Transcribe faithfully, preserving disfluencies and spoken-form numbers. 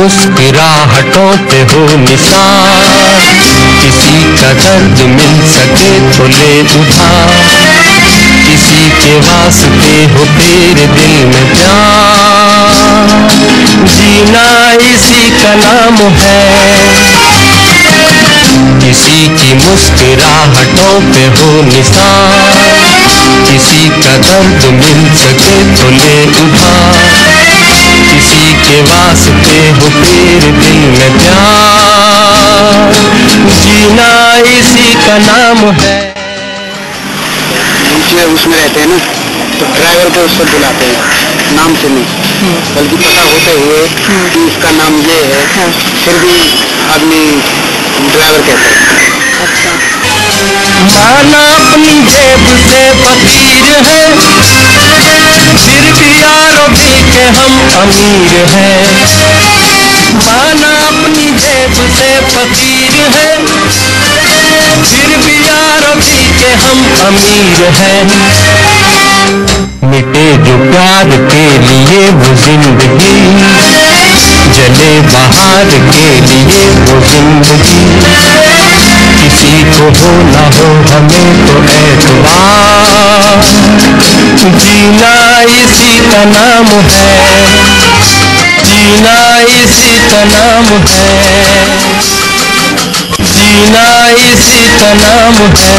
मुस्कुराहटों पे हो निशान, किसी का दर्द मिल सके तो ले उधार, किसी के वास्ते हो तेरे दिल में प्यार, जीना इसी का नाम है। किसी की मुस्कुराहटों पे हो निशान, किसी का दर्द मिल सके तो ले उधार, किसी के वास्ते हो तेरे दिल में प्यार, जीना इसी का नाम है। नीचे उसमें रहते हैं ना, तो ड्राइवर को उसको बुलाते हैं नाम से नहीं, बल्कि पता होते हुए कि इसका नाम ये है, फिर भी आदमी ड्राइवर कहते हैं। अच्छा। माना अपनी जेब से फकीर है, फिर भी यारों भी के हम अमीर हैं। माना अपनी जेब से फकीर है, फिर भी यारों भी के हम अमीर हैं। मिटे जो प्यार के लिए वो जिंदगी, जले बहार के लिए वो जिंदगी, किसी को हो ना हो हमें तो एतबार, जीना इसी का नाम है, जीना इसी का नाम है, जीना इसी का नाम है।